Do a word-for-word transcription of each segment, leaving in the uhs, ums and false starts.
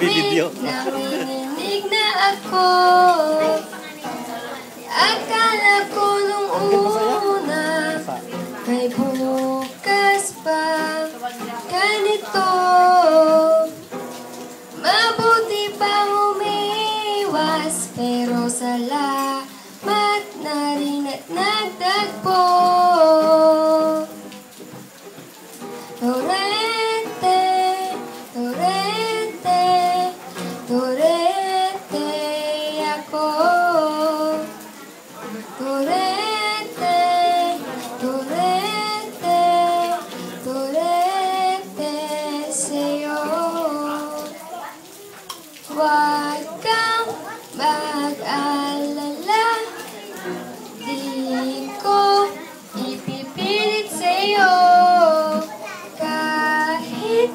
Video. Nanginginig na ako. Akala ko nung una may bukas pa ganito. Mabuti pa umiwas, pero salamat na rin at nagtagpo. Torete, torete, torete ako. Torete, torete, torete sa'yo. Huwag kang mag-alala, di ko ipipilit sa'yo. Kahit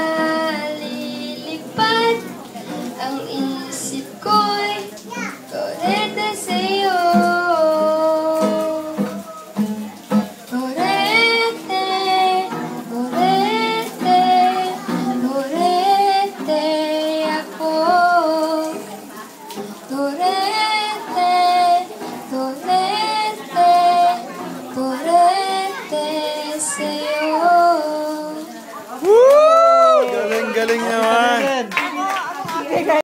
nalilipad ang isip ko'y torete sa'yo. Torete, torete, torete ako. Torete, torete, torete sa'yo. Woo! Galing-galing naman.